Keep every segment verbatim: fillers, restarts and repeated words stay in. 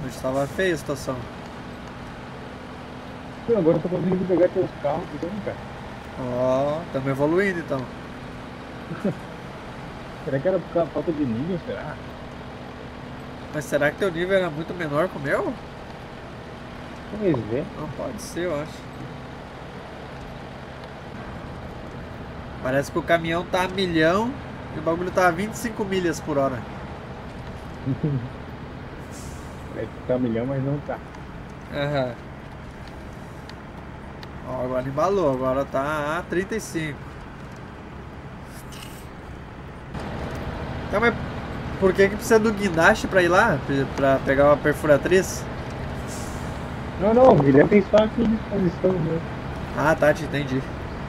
Hoje tava feia a situação. Pô, agora eu tô conseguindo pegar teus carros, então, cara. Ó, oh, estamos evoluindo então. Será que era por causa da falta de nível, será? Mas será que teu nível era muito menor que o meu? Pois é. Não pode ser, eu acho. Parece que o caminhão tá a milhão e o bagulho tá a vinte e cinco milhas por hora. Parece que tá um milhão, mas não tá. Aham. Ó, agora embalou, agora tá a trinta e cinco. Tá, mas por que que precisa do guindaste pra ir lá? Pra pegar uma perfuratriz? Não, não, o Guilherme tem só aqui de disposição mesmo. Ah, tá, te entendi.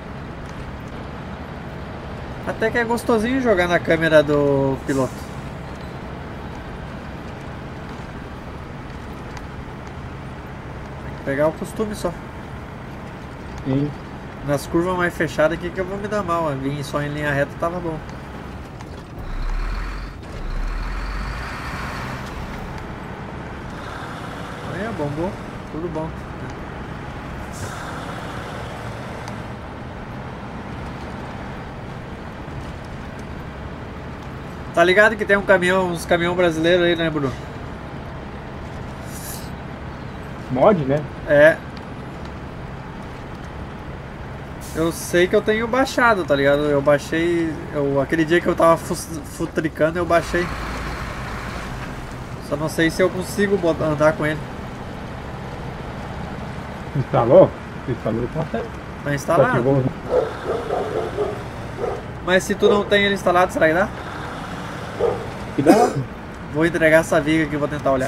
Até que é gostosinho jogar na câmera do piloto. Tem que pegar o costume só. Sim. Nas curvas mais fechadas aqui que eu vou me dar mal. Vim só em linha reta tava bom. Aí é bombou, tudo bom. Tá ligado que tem um caminhão, uns caminhão brasileiros aí, né, Bruno? Mod, né? É. Eu sei que eu tenho baixado, tá ligado? Eu baixei. Eu, aquele dia que eu tava futricando, eu baixei. Só não sei se eu consigo botar, andar com ele. Instalou? Você instalou, consegue. Tá instalado. Ativou. Mas se tu não tem ele instalado, será que dá? Que dá? Vou entregar essa viga aqui e vou tentar olhar.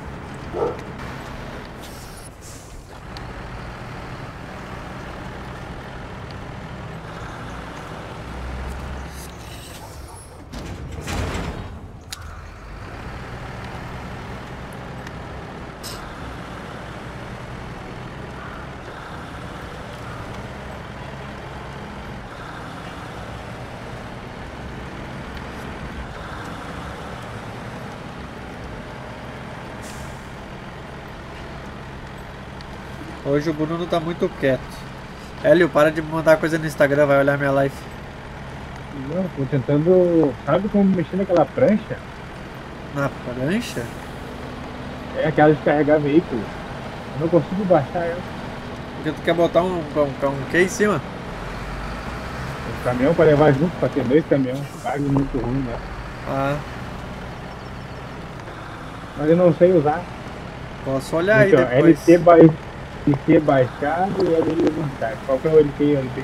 Hoje o Bruno tá muito quieto. Hélio, para de me mandar coisa no Instagram, vai olhar minha live. Não, tô tentando. Sabe como mexer naquela prancha? Na prancha? É aquela de carregar veículo. Eu não consigo baixar ela. Porque tu quer botar um, um, um que em cima? O caminhão para levar junto, para ter dois caminhões. Pago muito ruim, né? Ah, Mas eu não sei usar. posso olhar Então, aí depois. L T, ba... L T baixado e L levantar. Qual que é o L T e o L T?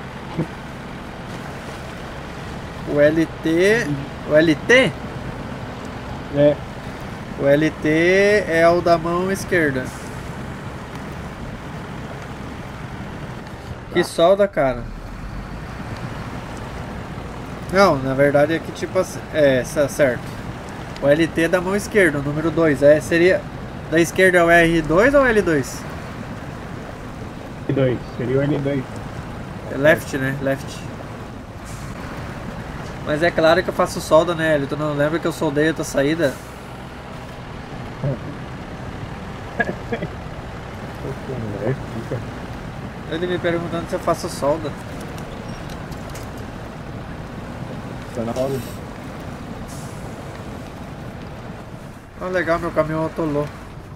O L T... O L T? É. O L T é o da mão esquerda. Que solda, cara. Não, na verdade é que tipo assim... É, certo. O L T é da mão esquerda, o número dois. É, seria... Da esquerda é o R dois ou L dois? L dois. Seria o L dois. É left, né? Left. Mas é claro que eu faço solda, né, Hélio? Tu não lembra que eu soldei a tua saída? Ele me perguntando se eu faço solda. Tá na hora. Ah, legal, meu caminhão atolou.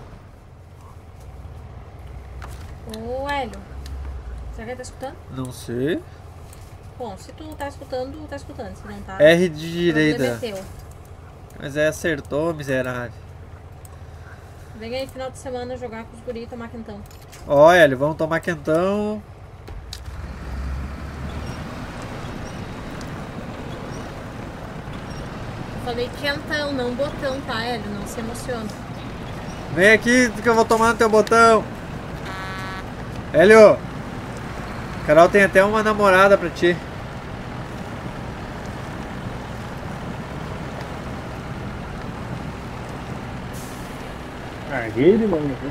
Ô, Hélio, será que ele tá escutando? Não sei. Bom, se tu tá escutando, tá escutando. Se não tá, R de direita. é teu. Mas aí acertou, miserável. Vem aí final de semana jogar com os guri e tomar quentão. Ó, Hélio, vamos tomar quentão. Eu falei quentão, não botão, tá, Hélio? Não se emociona. Vem aqui que eu vou tomar no teu botão. Hélio, Carol tem até uma namorada pra ti. Ah, ele não me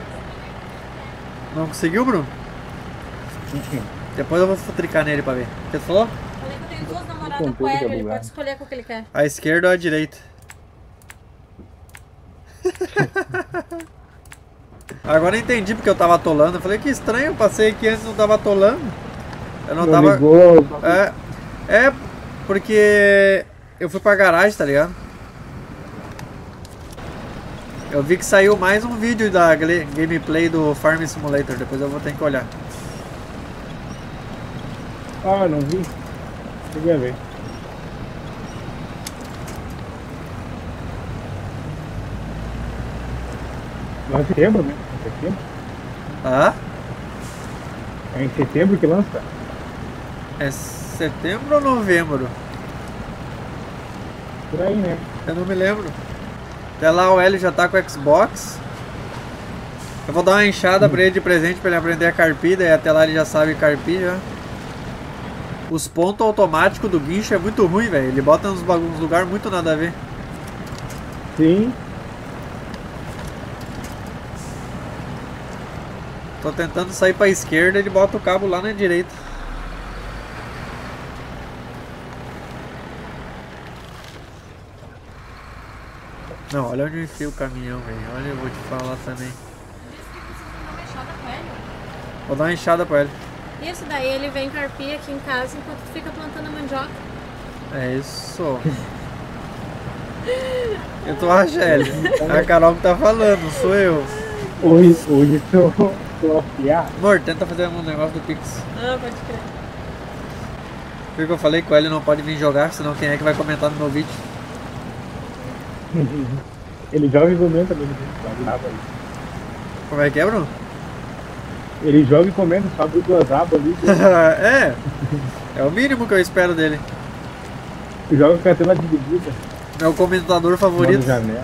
Não conseguiu, Bruno? Depois eu vou futricar nele pra ver. O que você falou? Falei que eu tenho duas namoradas com o Hélio, ele pode escolher qual que ele quer. A esquerda ou a direita? Agora eu entendi porque eu tava atolando. Eu falei que estranho, eu passei aqui antes e não tava atolando. Eu não, Não tava. ligou, É, é, porque eu fui pra garagem, tá ligado? Eu vi que saiu mais um vídeo da gle- gameplay do Farm Simulator, depois eu vou ter que olhar. Ah, não vi. Cheguei a ver. Não é setembro, né? É setembro. Ah? É em setembro que lança? É setembro ou novembro? Por aí, né? Eu não me lembro. Até lá o Hélio já tá com o Xbox. Eu vou dar uma enxada pra ele de presente pra ele aprender a carpir, daí até lá ele já sabe carpir já. Os pontos automáticos do guincho é muito ruim, velho. Ele bota nos uns lugares muito nada a ver. Sim. Tô tentando sair pra esquerda e ele bota o cabo lá na direita. Não, olha onde eu enfio o caminhão, velho. Olha, eu vou te falar também. Vou dar uma enxada pra ele. Isso, daí ele vem carpir aqui em casa enquanto tu fica plantando a mandioca. É isso. Eu tô achando, Hélio. É a Carol que tá falando, não sou eu. Hoje, hoje tô, tô afiado. Amor, tenta fazer um negócio do Pix. Ah, pode crer. Por que eu falei que o Hélio não pode vir jogar, senão quem é que vai comentar no meu vídeo? Ele joga e comenta mesmo. Sabe nada ali. Como é que é, Bruno? Ele joga e comenta, só abre duas abas ali. É, é o mínimo que eu espero dele. Joga com a tela dividida. Meu comentador favorito. Modo janela.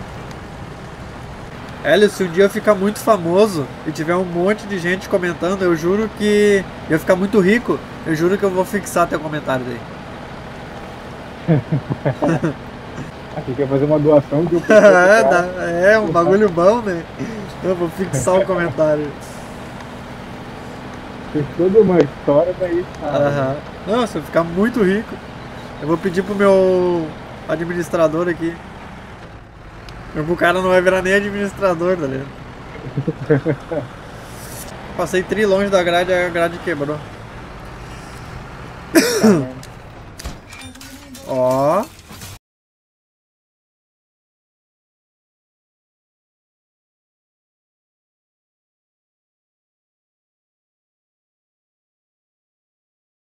Hélio, se um dia eu ficar muito famoso e tiver um monte de gente comentando, eu juro que eu ficar muito rico, eu juro que eu vou fixar teu comentário daí. Aqui quer fazer uma doação de um é, dá- é, um bagulho bom, né? Eu vou fixar o comentário. Fez toda uma história daí. Aham. Não, se eu ficar muito rico, eu vou pedir pro meu administrador aqui. O cara não vai virar nem administrador, tá ligado? Passei tri longe da grade, a grade quebrou.